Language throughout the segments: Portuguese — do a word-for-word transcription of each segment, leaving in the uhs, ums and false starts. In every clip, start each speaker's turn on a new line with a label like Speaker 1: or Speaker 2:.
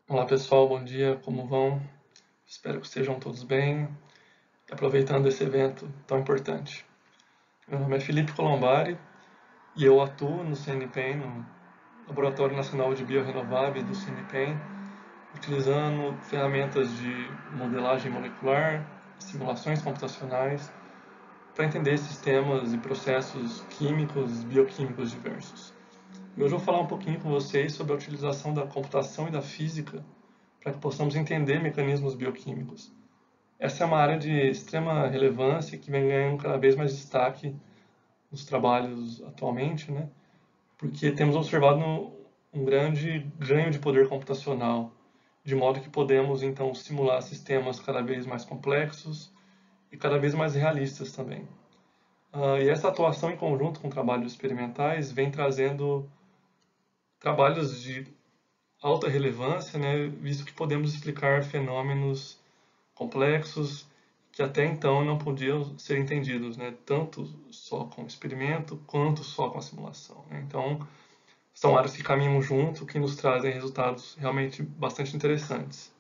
Speaker 1: Olá pessoal, bom dia, como vão? Espero que estejam todos bem, aproveitando esse evento tão importante. Meu nome é Felipe Colombari e eu atuo no CNPEM, no Laboratório Nacional de Biorrenováveis do CNPEM, utilizando ferramentas de modelagem molecular, simulações computacionais, para entender sistemas e processos químicos e bioquímicos diversos. E hoje eu vou falar um pouquinho com vocês sobre a utilização da computação e da física para que possamos entender mecanismos bioquímicos. Essa é uma área de extrema relevância que vem ganhando cada vez mais destaque nos trabalhos atualmente, né? Porque temos observado um grande ganho de poder computacional, de modo que podemos então simular sistemas cada vez mais complexos e cada vez mais realistas também. Uh, e essa atuação em conjunto com trabalhos experimentais vem trazendo trabalhos de alta relevância, né, visto que podemos explicar fenômenos complexos que até então não podiam ser entendidos, né, tanto só com o experimento quanto só com a simulação, né? Então, são áreas que caminham junto, que nos trazem resultados realmente bastante interessantes.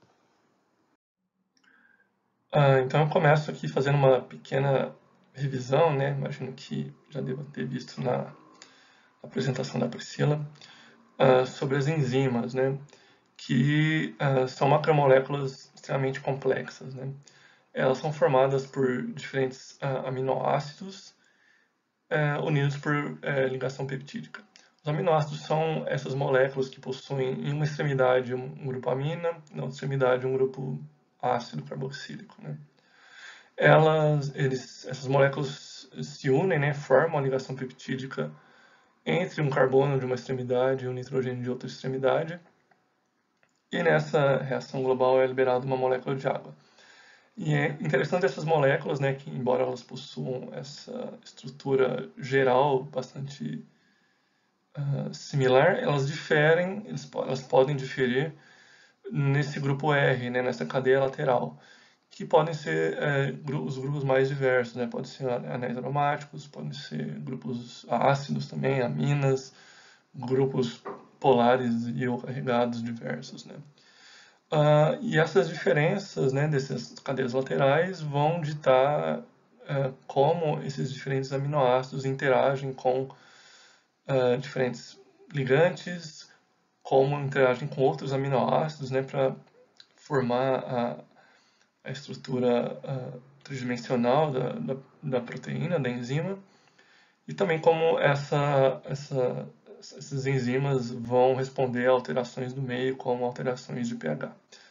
Speaker 1: Ah, então, eu começo aqui fazendo uma pequena revisão, né? Imagino que já deva ter visto na apresentação da Priscila, uh, sobre as enzimas, né? Que uh, são macromoléculas extremamente complexas, né? Elas são formadas por diferentes uh, aminoácidos uh, unidos por uh, ligação peptídica. Os aminoácidos são essas moléculas que possuem em uma extremidade um grupo amina, na outra extremidade um grupo ácido carboxílico, né? Elas, eles, essas moléculas se unem, né, formam a ligação peptídica entre um carbono de uma extremidade e um nitrogênio de outra extremidade, e nessa reação global é liberada uma molécula de água. E é interessante essas moléculas, né, que embora elas possuam essa estrutura geral bastante uh, similar, elas diferem, eles, elas podem diferir nesse grupo R, né, nessa cadeia lateral, que podem ser é, os grupos mais diversos, né, podem ser anéis aromáticos, podem ser grupos ácidos também, aminas, grupos polares e ou carregados diversos, né. Uh, e essas diferenças, né, dessas cadeias laterais vão ditar uh, como esses diferentes aminoácidos interagem com uh, diferentes ligantes, como interagem com outros aminoácidos, né, para formar a, a estrutura uh, tridimensional da, da, da proteína, da enzima, e também como essa, essa, essas enzimas vão responder a alterações do meio, como alterações de pH.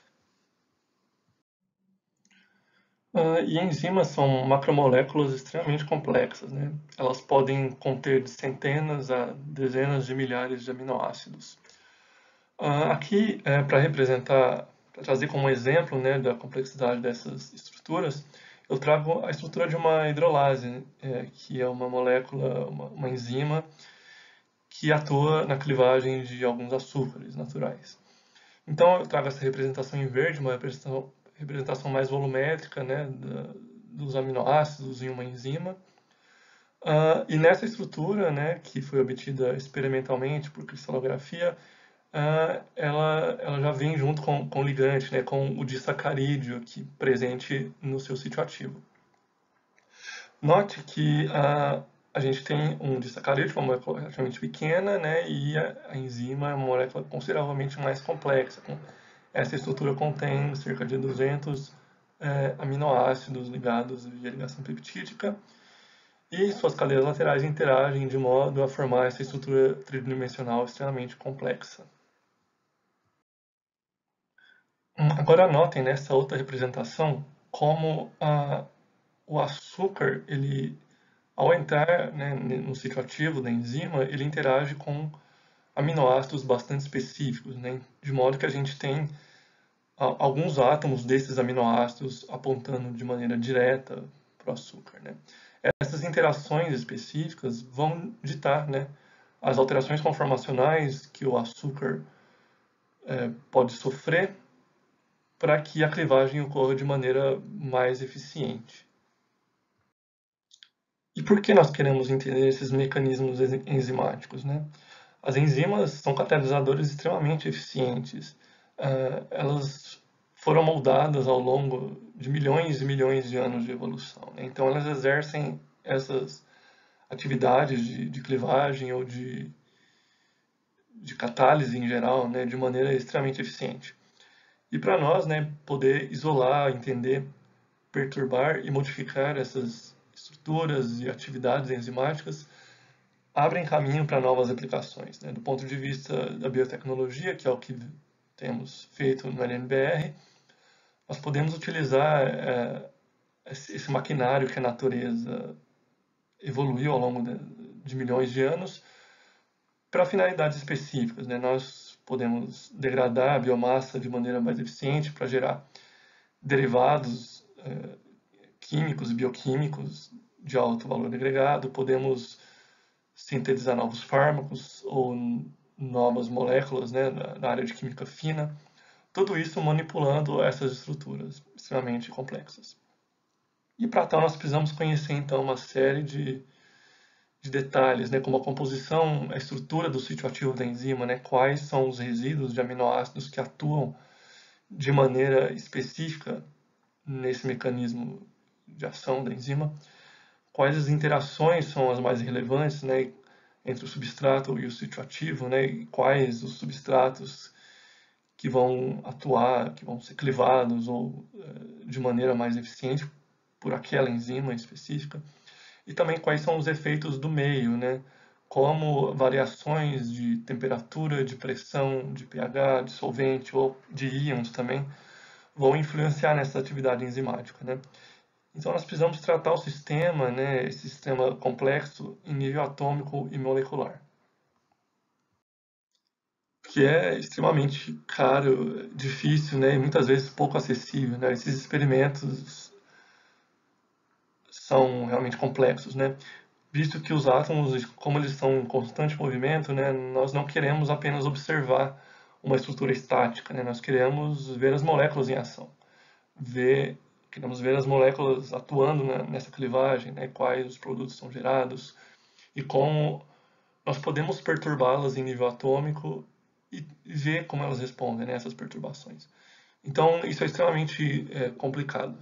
Speaker 1: Uh, e enzimas são macromoléculas extremamente complexas, né? Elas podem conter de centenas a dezenas de milhares de aminoácidos. Uh, aqui, é, para representar, para trazer como exemplo, né, da complexidade dessas estruturas, eu trago a estrutura de uma hidrolase, é, que é uma molécula, uma, uma enzima que atua na clivagem de alguns açúcares naturais. Então, eu trago essa representação em verde, uma representação representação mais volumétrica, né, da, dos aminoácidos em uma enzima. Uh, e nessa estrutura, né, que foi obtida experimentalmente por cristalografia, uh, ela, ela já vem junto com, com o ligante, né, com o disacarídeo aqui presente no seu sítio ativo. Note que uh, a gente tem um disacarídeo, uma molécula relativamente pequena, né, e a, a enzima é uma molécula consideravelmente mais complexa. Com, essa estrutura contém cerca de duzentos é, aminoácidos ligados via ligação peptídica e suas cadeias laterais interagem de modo a formar essa estrutura tridimensional extremamente complexa. Agora notem nessa outra representação como a, o açúcar, ele, ao entrar, né, no ciclo ativo da enzima, ele interage com aminoácidos bastante específicos, né, de modo que a gente tem alguns átomos desses aminoácidos apontando de maneira direta para o açúcar, né? Essas interações específicas vão ditar, né, as alterações conformacionais que o açúcar é, pode sofrer para que a clivagem ocorra de maneira mais eficiente. E por que nós queremos entender esses mecanismos enzimáticos, né? As enzimas são catalisadores extremamente eficientes uh, elas foram moldadas ao longo de milhões e milhões de anos de evolução, né? Então elas exercem essas atividades de, de clivagem ou de, de catálise em geral, né, de maneira extremamente eficiente. E para nós, né, poder isolar, entender, perturbar e modificar essas estruturas e atividades enzimáticas abrem caminho para novas aplicações, né? Do ponto de vista da biotecnologia, que é o que temos feito no L N B R, nós podemos utilizar é, esse maquinário que a natureza evoluiu ao longo de, de milhões de anos para finalidades específicas, né? Nós podemos degradar a biomassa de maneira mais eficiente para gerar derivados é, químicos e bioquímicos de alto valor agregado, podemos sintetizar novos fármacos ou novas moléculas, né, na área de química fina, tudo isso manipulando essas estruturas extremamente complexas. E para tal nós precisamos conhecer então uma série de, de detalhes, né, como a composição, a estrutura do sítio ativo da enzima, né, quais são os resíduos de aminoácidos que atuam de maneira específica nesse mecanismo de ação da enzima, quais as interações são as mais relevantes, né, entre o substrato e o sítio ativo, né, e quais os substratos que vão atuar, que vão ser clivados ou de maneira mais eficiente por aquela enzima específica, e também quais são os efeitos do meio, né, como variações de temperatura, de pressão, de pH, de solvente ou de íons também vão influenciar nessa atividade enzimática, né. Então nós precisamos tratar o sistema, né, esse sistema complexo em nível atômico e molecular, que é extremamente caro, difícil, né, e muitas vezes pouco acessível, né. Esses experimentos são realmente complexos, né, visto que os átomos, como eles estão em constante movimento, né, nós não queremos apenas observar uma estrutura estática, né, nós queremos ver as moléculas em ação, ver queremos ver as moléculas atuando nessa clivagem, né, quais os produtos são gerados e como nós podemos perturbá-las em nível atômico e ver como elas respondem, né, a essas perturbações. Então, isso é extremamente é, complicado.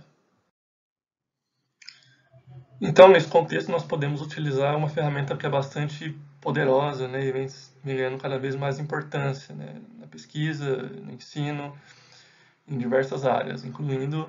Speaker 1: Então, nesse contexto, nós podemos utilizar uma ferramenta que é bastante poderosa, né, e vem ganhando cada vez mais importância, né, na pesquisa, no ensino, em diversas áreas, incluindo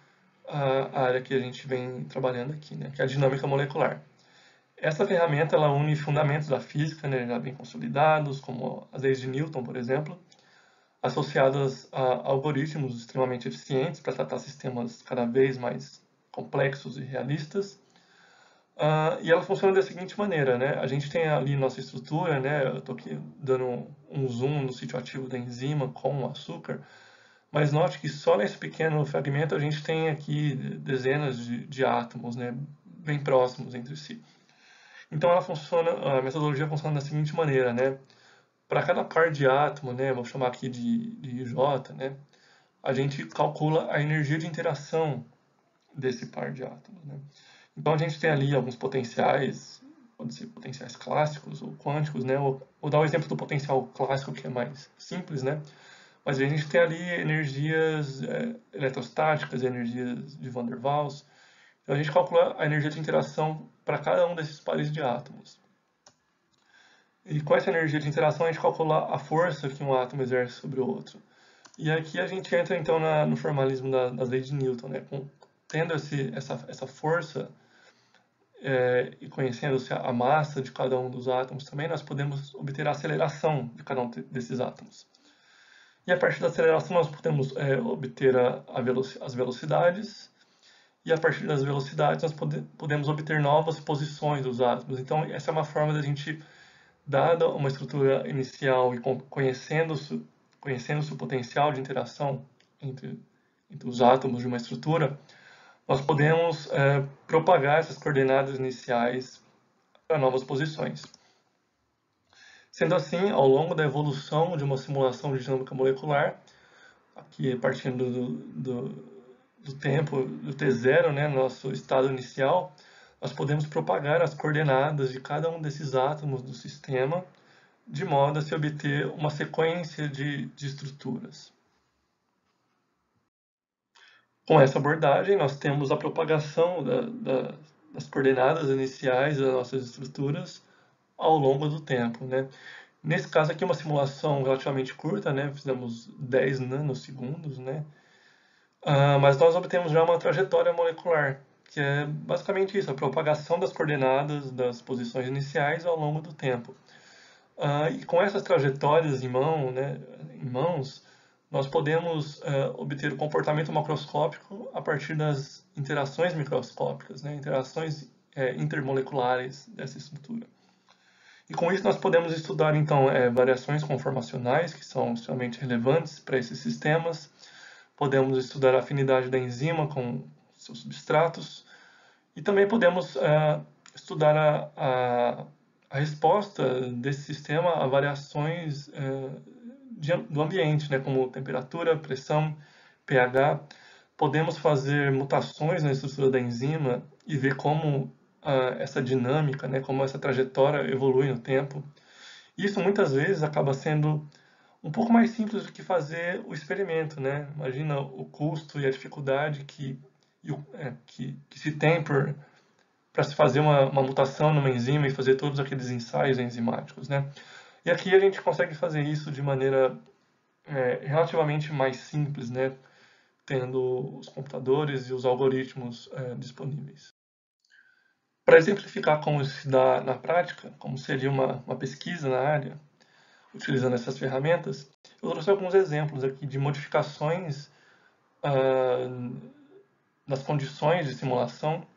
Speaker 1: a área que a gente vem trabalhando aqui, né, que é a dinâmica molecular. Essa ferramenta ela une fundamentos da física, né, já bem consolidados, como as leis de Newton, por exemplo, associadas a algoritmos extremamente eficientes para tratar sistemas cada vez mais complexos e realistas. Uh, e ela funciona da seguinte maneira, né? A gente tem ali nossa estrutura, né? Eu estou aqui dando um zoom no sítio ativo da enzima com o açúcar, mas note que só nesse pequeno fragmento a gente tem aqui dezenas de, de átomos, né? Bem próximos entre si. Então ela funciona, a metodologia funciona da seguinte maneira, né? Para cada par de átomo, né? Vou chamar aqui de, de I J, né? A gente calcula a energia de interação desse par de átomos, né? Então a gente tem ali alguns potenciais, pode ser potenciais clássicos ou quânticos, né? Vou, vou dar o exemplo do potencial clássico que é mais simples, né? Mas a gente tem ali energias é, eletrostáticas, energias de Van der Waals. Então a gente calcula a energia de interação para cada um desses pares de átomos. E com essa energia de interação a gente calcula a força que um átomo exerce sobre o outro. E aqui a gente entra então na, no formalismo da, das leis de Newton, né? Com, tendo esse, essa, essa força é, e conhecendo a massa de cada um dos átomos também, nós podemos obter a aceleração de cada um desses átomos. E a partir da aceleração nós podemos é, obter a, a veloci as velocidades, e a partir das velocidades nós pode podemos obter novas posições dos átomos. Então essa é uma forma da gente, dada uma estrutura inicial e conhecendo-se conhecendo-se o potencial de interação entre, entre os átomos de uma estrutura, nós podemos é, propagar essas coordenadas iniciais para novas posições. Sendo assim, ao longo da evolução de uma simulação de dinâmica molecular, aqui partindo do, do, do tempo do T zero, né, nosso estado inicial, nós podemos propagar as coordenadas de cada um desses átomos do sistema, de modo a se obter uma sequência de, de estruturas. Com essa abordagem, nós temos a propagação da, da, das coordenadas iniciais das nossas estruturas ao longo do tempo, né? Nesse caso aqui, uma simulação relativamente curta, né? Fizemos dez nanosegundos, né? Uh, mas nós obtemos já uma trajetória molecular, que é basicamente isso, a propagação das coordenadas das posições iniciais ao longo do tempo. Uh, e com essas trajetórias em, mão, né, em mãos, nós podemos uh, obter o comportamento macroscópico a partir das interações microscópicas, né, interações é, intermoleculares dessa estrutura. E com isso nós podemos estudar, então, é, variações conformacionais, que são extremamente relevantes para esses sistemas. Podemos estudar a afinidade da enzima com seus substratos. E também podemos uh, estudar a, a, a resposta desse sistema a variações uh, de, do ambiente, né, como temperatura, pressão, pH. Podemos fazer mutações na estrutura da enzima e ver como uh, essa dinâmica, né, como essa trajetória evolui no tempo. Isso muitas vezes acaba sendo um pouco mais simples do que fazer o experimento, né? Imagina o custo e a dificuldade que, é, que, que se tem por para se fazer uma, uma mutação numa enzima e fazer todos aqueles ensaios enzimáticos, né? E aqui a gente consegue fazer isso de maneira é, relativamente mais simples, né? Tendo os computadores e os algoritmos é, disponíveis. Para exemplificar como isso se dá na prática, como seria uma, uma pesquisa na área, utilizando essas ferramentas, eu trouxe alguns exemplos aqui de modificações ah, nas condições de simulação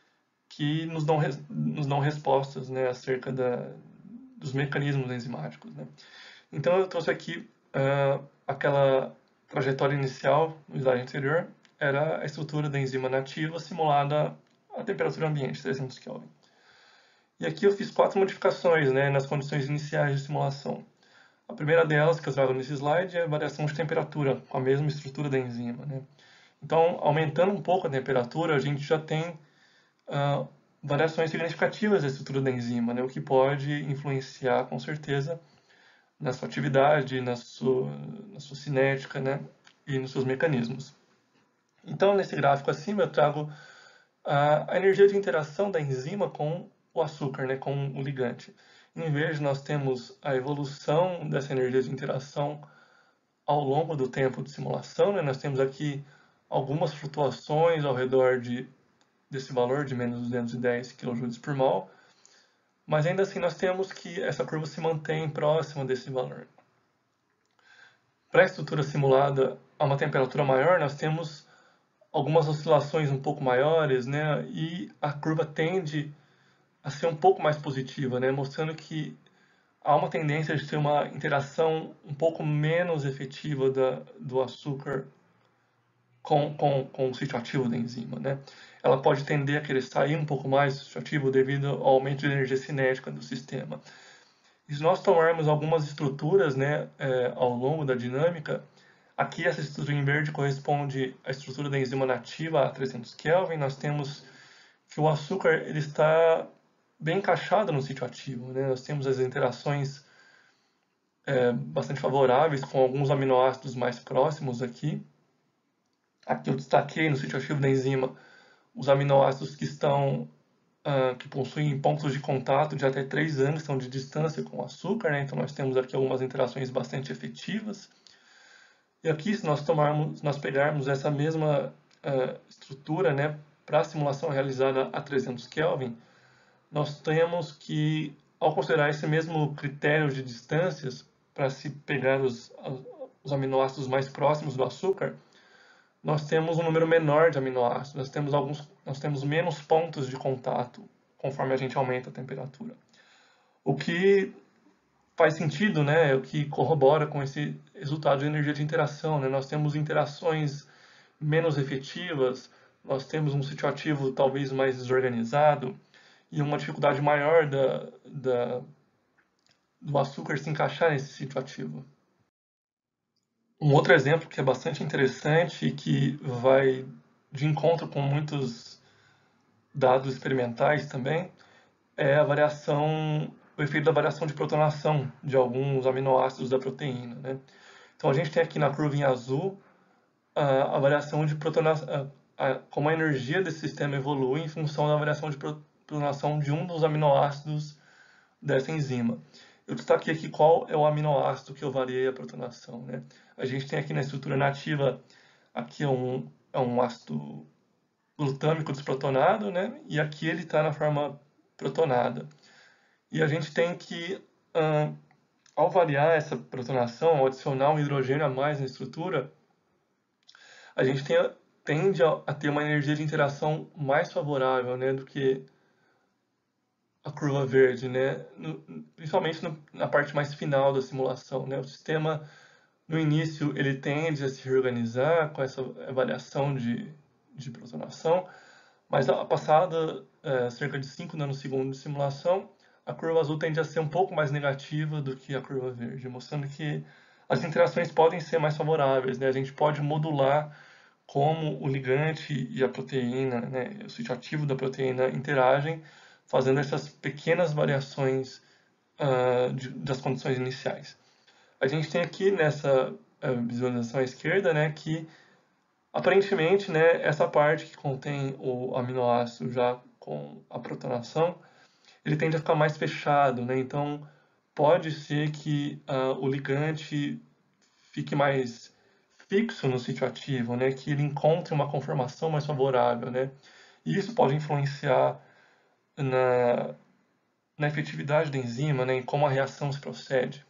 Speaker 1: que nos dão, nos dão respostas, né, acerca da, dos mecanismos enzimáticos, né. Então eu trouxe aqui uh, aquela trajetória inicial no slide anterior, era a estrutura da enzima nativa simulada a temperatura ambiente, trezentos Kelvin. E aqui eu fiz quatro modificações, né, nas condições iniciais de simulação. A primeira delas, que eu trago nesse slide, é a variação de temperatura, com a mesma estrutura da enzima, né. Então, aumentando um pouco a temperatura, a gente já tem Uh, variações significativas da estrutura da enzima, né, o que pode influenciar com certeza na sua atividade, na sua, na sua cinética, né, e nos seus mecanismos. Então, nesse gráfico acima, eu trago a, a energia de interação da enzima com o açúcar, né, com o ligante. Em vez, nós temos a evolução dessa energia de interação ao longo do tempo de simulação, né, nós temos aqui algumas flutuações ao redor de desse valor de menos duzentos e dez quilojoules por mol, mas ainda assim nós temos que essa curva se mantém próxima desse valor. Para a estrutura simulada a uma temperatura maior, nós temos algumas oscilações um pouco maiores, né, e a curva tende a ser um pouco mais positiva, né, mostrando que há uma tendência de ter uma interação um pouco menos efetiva da, do açúcar com, com, com o sítio ativo da enzima, né? Ela pode tender a querer sair um pouco mais do sítio ativo devido ao aumento de energia cinética do sistema. E se nós tomarmos algumas estruturas, né, é, ao longo da dinâmica, aqui essa estrutura em verde corresponde à estrutura da enzima nativa a trezentos Kelvin, nós temos que o açúcar ele está bem encaixado no sítio ativo, né? Nós temos as interações é, bastante favoráveis com alguns aminoácidos mais próximos aqui. Aqui eu destaquei no sítio ativo da enzima os aminoácidos que estão uh, que possuem pontos de contato de até três angstroms de distância com o açúcar, né? Então nós temos aqui algumas interações bastante efetivas. E aqui, se nós tomarmos, nós pegarmos essa mesma uh, estrutura, né, para a simulação realizada a trezentos Kelvin, nós temos que, ao considerar esse mesmo critério de distâncias para se pegar os, os aminoácidos mais próximos do açúcar, nós temos um número menor de aminoácidos, nós temos, alguns, nós temos menos pontos de contato conforme a gente aumenta a temperatura. O que faz sentido, né, o que corrobora com esse resultado de energia de interação, né? Nós temos interações menos efetivas, nós temos um sítio ativo talvez mais desorganizado e uma dificuldade maior da, da, do açúcar se encaixar nesse sítio ativo. Um outro exemplo que é bastante interessante e que vai de encontro com muitos dados experimentais também é a variação, o efeito da variação de protonação de alguns aminoácidos da proteína, né? Então a gente tem aqui na curva em azul a, a variação de protonação, a, a, como a energia desse sistema evolui em função da variação de protonação de um dos aminoácidos dessa enzima. Eu destaquei aqui qual é o aminoácido que eu variei a protonação, né? A gente tem aqui na estrutura nativa, aqui é um, é um ácido glutâmico desprotonado, né? E aqui ele está na forma protonada. E a gente tem que, hum, ao variar essa protonação, ao adicionar um hidrogênio a mais na estrutura, a gente tem, tende a, a ter uma energia de interação mais favorável, né, do que a curva verde, né? No, principalmente no, na parte mais final da simulação, né? O sistema, no início, ele tende a se reorganizar com essa variação de, de protonação, mas a passada é, cerca de cinco nanosegundos de simulação, a curva azul tende a ser um pouco mais negativa do que a curva verde, mostrando que as interações podem ser mais favoráveis, né? A gente pode modular como o ligante e a proteína, né, o sítio ativo da proteína interagem, fazendo essas pequenas variações uh, de, das condições iniciais. A gente tem aqui nessa uh, visualização à esquerda, né, que aparentemente, né, essa parte que contém o aminoácido já com a protonação, ele tende a ficar mais fechado, né, então pode ser que uh, o ligante fique mais fixo no sítio ativo, né, que ele encontre uma conformação mais favorável, né, e isso pode influenciar na, na efetividade da enzima, né, em como a reação se procede.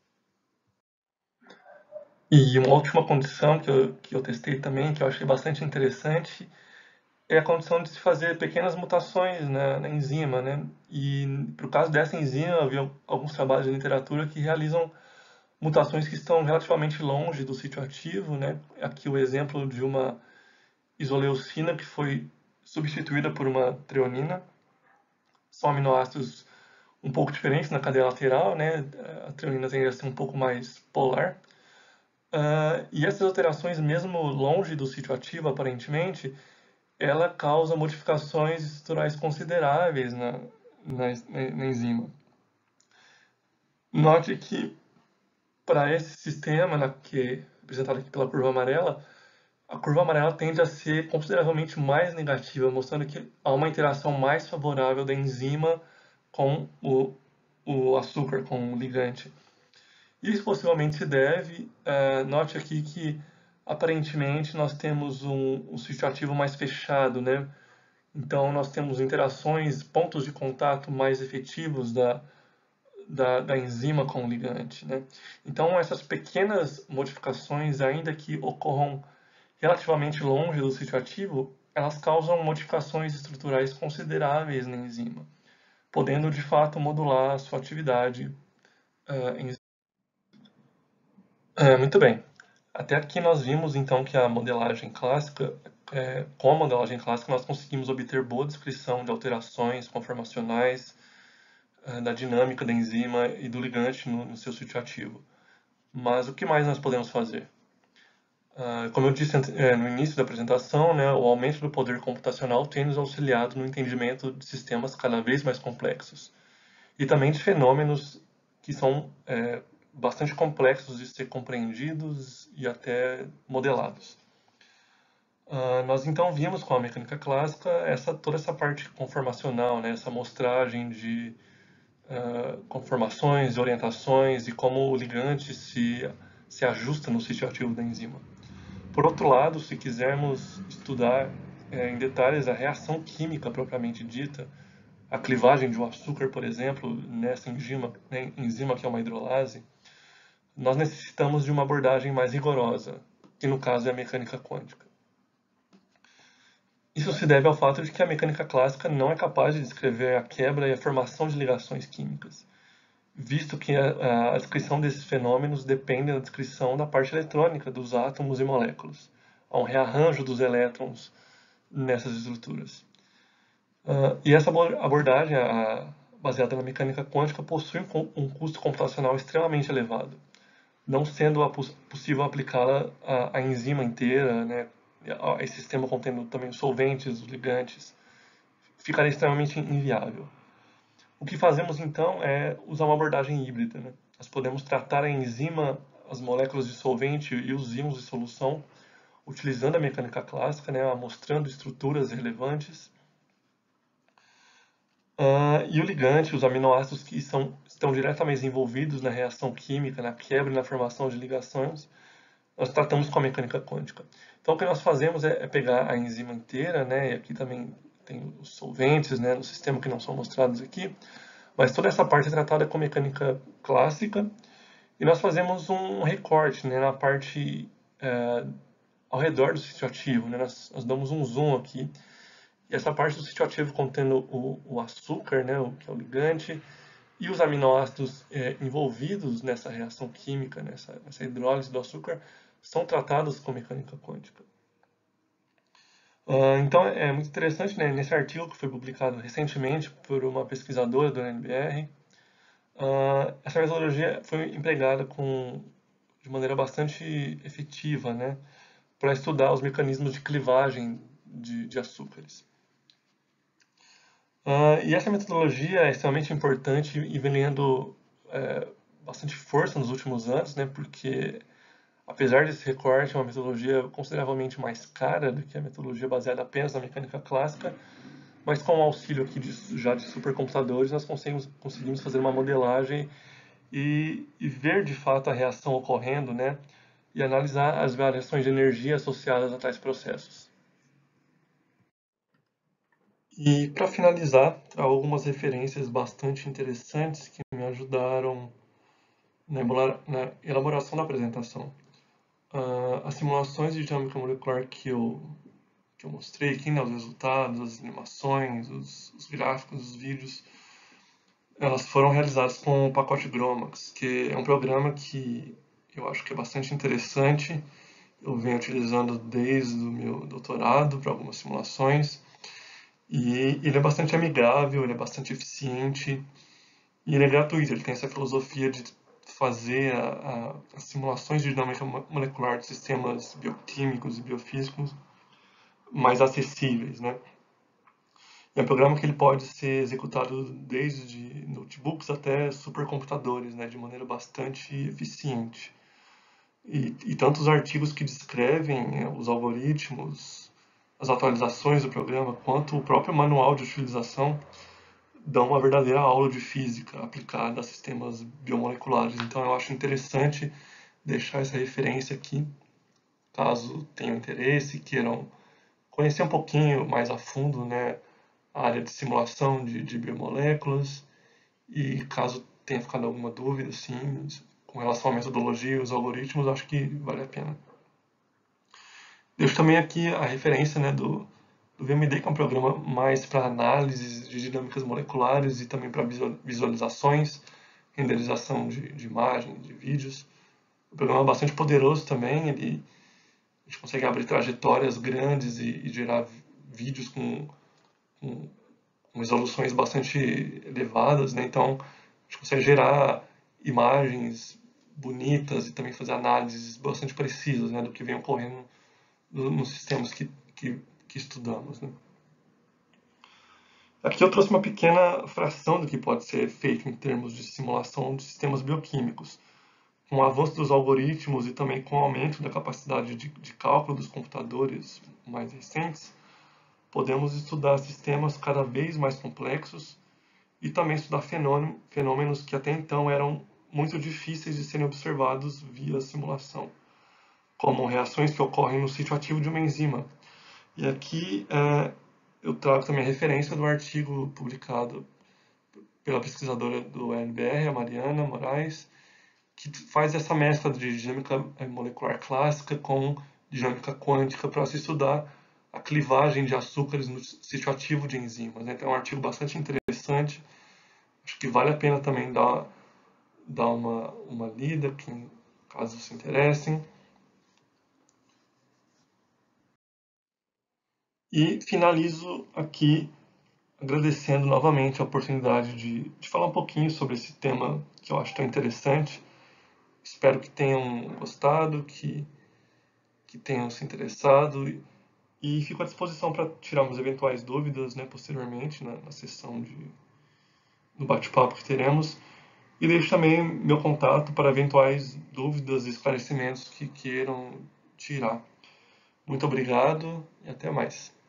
Speaker 1: E uma última condição que eu, que eu testei também, que eu achei bastante interessante, é a condição de se fazer pequenas mutações na, na enzima, né, e para o caso dessa enzima, eu vi alguns trabalhos de literatura que realizam mutações que estão relativamente longe do sítio ativo, né, aqui o exemplo de uma isoleucina que foi substituída por uma treonina. São aminoácidos um pouco diferentes na cadeia lateral, né? A treonina tende a ser um pouco mais polar. Uh, e essas alterações, mesmo longe do sítio ativo, aparentemente, ela causa modificações estruturais consideráveis na, na, na enzima. Note que, para esse sistema, né, que é representado aqui pela curva amarela, a curva amarela tende a ser consideravelmente mais negativa, mostrando que há uma interação mais favorável da enzima com o, o açúcar, com o ligante. Isso possivelmente se deve, uh, note aqui que aparentemente nós temos um, um sítio ativo mais fechado, né? Então nós temos interações, pontos de contato mais efetivos da, da, da enzima com o ligante, né? Então essas pequenas modificações, ainda que ocorram relativamente longe do sítio ativo, elas causam modificações estruturais consideráveis na enzima, podendo de fato modular a sua atividade uh, em... uh, Muito bem. Até aqui nós vimos então que a modelagem clássica, é, com a modelagem clássica nós conseguimos obter boa descrição de alterações conformacionais, uh, da dinâmica da enzima e do ligante no, no seu sítio ativo. Mas o que mais nós podemos fazer? Uh, como eu disse é, no início da apresentação, né, o aumento do poder computacional tem nos auxiliado no entendimento de sistemas cada vez mais complexos e também de fenômenos que são é, bastante complexos de ser compreendidos e até modelados. Uh, nós então vimos com a mecânica clássica essa, toda essa parte conformacional, né, essa amostragem de uh, conformações e orientações e como o ligante se, se ajusta no sítio ativo da enzima. Por outro lado, se quisermos estudar é, em detalhes a reação química propriamente dita, a clivagem de um açúcar, por exemplo, nessa enzima, né, enzima que é uma hidrolase, nós necessitamos de uma abordagem mais rigorosa, que no caso é a mecânica quântica. Isso se deve ao fato de que a mecânica clássica não é capaz de descrever a quebra e a formação de ligações químicas, visto que a, a descrição desses fenômenos depende da descrição da parte eletrônica dos átomos e moléculas, há um rearranjo dos elétrons nessas estruturas. Uh, e essa abordagem, a, baseada na mecânica quântica, possui um, um custo computacional extremamente elevado, não sendo a, possível aplicá-la à, à enzima inteira, né, a esse sistema contendo também os solventes, os ligantes, ficaria extremamente inviável. O que fazemos então é usar uma abordagem híbrida, né? Nós podemos tratar a enzima, as moléculas de solvente e os íons de solução utilizando a mecânica clássica, né, mostrando estruturas relevantes. Uh, e o ligante, os aminoácidos que são, estão diretamente envolvidos na reação química, na quebra e na formação de ligações, nós tratamos com a mecânica quântica. Então, o que nós fazemos é, é pegar a enzima inteira, né, e aqui também tem os solventes, né, no sistema que não são mostrados aqui, mas toda essa parte é tratada com mecânica clássica, e nós fazemos um recorte, né, na parte é, ao redor do sítio ativo, né, nós, nós damos um zoom aqui. E essa parte do sítio ativo contendo o, o açúcar, né, o, que é o ligante, e os aminoácidos é, envolvidos nessa reação química, nessa, nessa hidrólise do açúcar, são tratados com mecânica quântica. Uh, então é muito interessante, né, nesse artigo que foi publicado recentemente por uma pesquisadora do U N B R, uh, essa metodologia foi empregada com, de maneira bastante efetiva, né, para estudar os mecanismos de clivagem de, de açúcares. Uh, e essa metodologia é extremamente importante e vem ganhando é, bastante força nos últimos anos, né, porque apesar desse recorte, é uma metodologia consideravelmente mais cara do que a metodologia baseada apenas na mecânica clássica, mas com o auxílio aqui de, já de supercomputadores, nós conseguimos, conseguimos fazer uma modelagem e, e ver de fato a reação ocorrendo, né, e analisar as variações de energia associadas a tais processos. E para finalizar, há algumas referências bastante interessantes que me ajudaram na elaboração da apresentação. Uh, as simulações de dinâmica molecular que eu, que eu mostrei aqui, né, os resultados, as animações, os, os gráficos, os vídeos, elas foram realizadas com o pacote GROMACS, que é um programa que eu acho que é bastante interessante. Eu venho utilizando desde o meu doutorado para algumas simulações. E ele é bastante amigável, ele é bastante eficiente e ele é gratuito. Ele tem essa filosofia de fazer a, a, as simulações de dinâmica molecular de sistemas bioquímicos e biofísicos mais acessíveis, né? É um programa que ele pode ser executado desde notebooks até supercomputadores, né, de maneira bastante eficiente. E, e tanto os artigos que descrevem os algoritmos, as atualizações do programa, quanto o próprio manual de utilização dão uma verdadeira aula de física aplicada a sistemas biomoleculares. Então eu acho interessante deixar essa referência aqui, caso tenham interesse e queiram conhecer um pouquinho mais a fundo, né, a área de simulação de, de biomoléculas, e caso tenha ficado alguma dúvida assim, com relação à metodologia e os algoritmos, acho que vale a pena. Deixo também aqui a referência, né, do, do V M D, que é um programa mais para análises de dinâmicas moleculares e também para visualizações, renderização de, de imagens, de vídeos. Um programa bastante poderoso também, ele, a gente consegue abrir trajetórias grandes e, e gerar vídeos com, com, com resoluções bastante elevadas, né? Então a gente consegue gerar imagens bonitas e também fazer análises bastante precisas, né, do que vem ocorrendo nos sistemas que, que, que estudamos, né? Aqui eu trouxe uma pequena fração do que pode ser feito em termos de simulação de sistemas bioquímicos. Com o avanço dos algoritmos e também com o aumento da capacidade de, de cálculo dos computadores mais recentes, podemos estudar sistemas cada vez mais complexos e também estudar fenômenos que até então eram muito difíceis de serem observados via simulação, como reações que ocorrem no sítio ativo de uma enzima. E aqui é, eu trago também a referência do artigo publicado pela pesquisadora do U N B R, a Mariana Moraes, que faz essa mescla de dinâmica molecular clássica com dinâmica quântica para se estudar a clivagem de açúcares no sítio ativo de enzimas. Então é um artigo bastante interessante, acho que vale a pena também dar, dar uma, uma lida, caso se interessem. E finalizo aqui agradecendo novamente a oportunidade de, de falar um pouquinho sobre esse tema que eu acho tão interessante. Espero que tenham gostado, que, que tenham se interessado e, e fico à disposição para tirarmos eventuais dúvidas, né, posteriormente na, na sessão de, no bate-papo que teremos. E deixo também meu contato para eventuais dúvidas e esclarecimentos que queiram tirar. Muito obrigado e até mais.